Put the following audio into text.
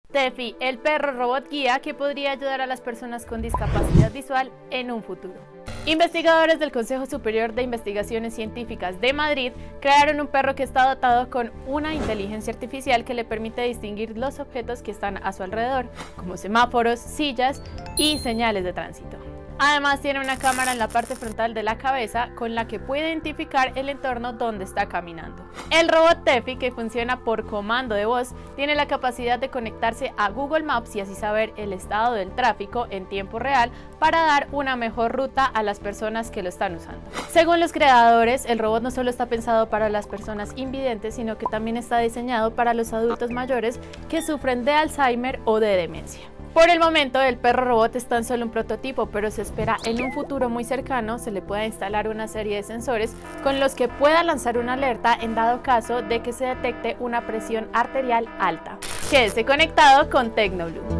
Tefi, el perro robot guía que podría ayudar a las personas con discapacidad visual en un futuro. Investigadores del Consejo Superior de Investigaciones Científicas de Madrid crearon un perro que está dotado con una inteligencia artificial que le permite distinguir los objetos que están a su alrededor, como semáforos, sillas y señales de tránsito. Además tiene una cámara en la parte frontal de la cabeza con la que puede identificar el entorno donde está caminando. El robot Tefi, que funciona por comando de voz, tiene la capacidad de conectarse a Google Maps y así saber el estado del tráfico en tiempo real para dar una mejor ruta a las personas que lo están usando. Según los creadores, el robot no solo está pensado para las personas invidentes, sino que también está diseñado para los adultos mayores que sufren de Alzheimer o de demencia. Por el momento, el perro robot es tan solo un prototipo, pero se espera en un futuro muy cercano se le pueda instalar una serie de sensores con los que pueda lanzar una alerta en dado caso de que se detecte una presión arterial alta. Quédese conectado con Tecnoblue.